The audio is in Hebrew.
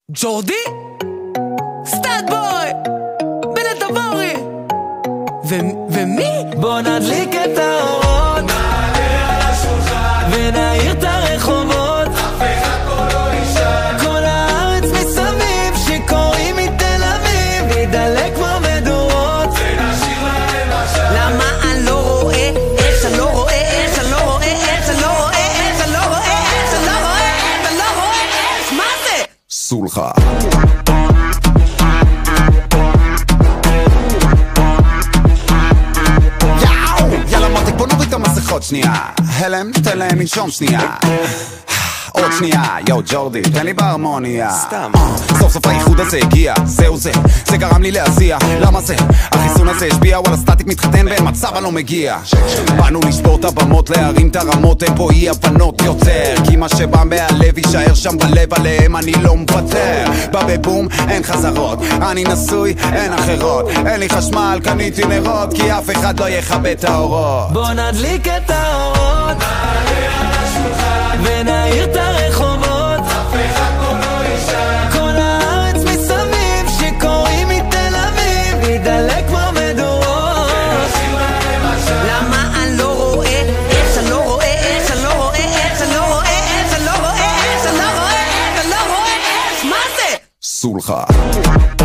ג'ורדי? סטאט בוי! בנט עבורי! ומי? בוא נדליק את האורות, נעלה על השולחן ונעיר את הרחובות, אף אחד פה לא יישן. כל הארץ מסביב שקוראים מתל אביב, נדלק כמו מדורות ונשאיר להם עכשיו. למה אני לא רואה אש, אני לא רואה אש, אני לא רואה אש, אני לא רואה אש, אני לא רואה אש, אני לא רואה אש, אני לא רואה אש, מה זה? סולחה שנייה, הלם, תן להם לנשום שנייה. עוד שנייה, יאו ג'ורדי, תן לי בהרמוניה. סתם סוף סוף האיחוד הזה הגיע, זהו זה, זה גרם לי להזיע. למה זה? החיסון הזה השפיע, וואלה סטטיק מתחתן ואין מצב אני לא מגיע. באנו לשבור את הבמות, להרים את הרמות, אין פה אי הבנות יותר, כי מה שבא מהלב יישאר שם בלב, עליהם אני לא מוותר. בא בבום, אין חזרות, אני נשוי, אין אחרות, אין לי חשמל, קניתי נרות, כי אף אחד לא יכבה את האורות. בוא נדליק את האורות, נעלה על השולחן ונעיר את הרחובות, אף אחד פה לא יישן. כל הארץ מסביב שקוראים מתל אביב, נדלק כמו מדורות ונשאיר להם עכשיו. למה אני לא רואה אש, אני לא רואה אש, אני לא רואה אש, אני לא רואה אש, אני לא רואה אש, אני לא רואה אש, אני לא רואה אש, מה זה? סולחה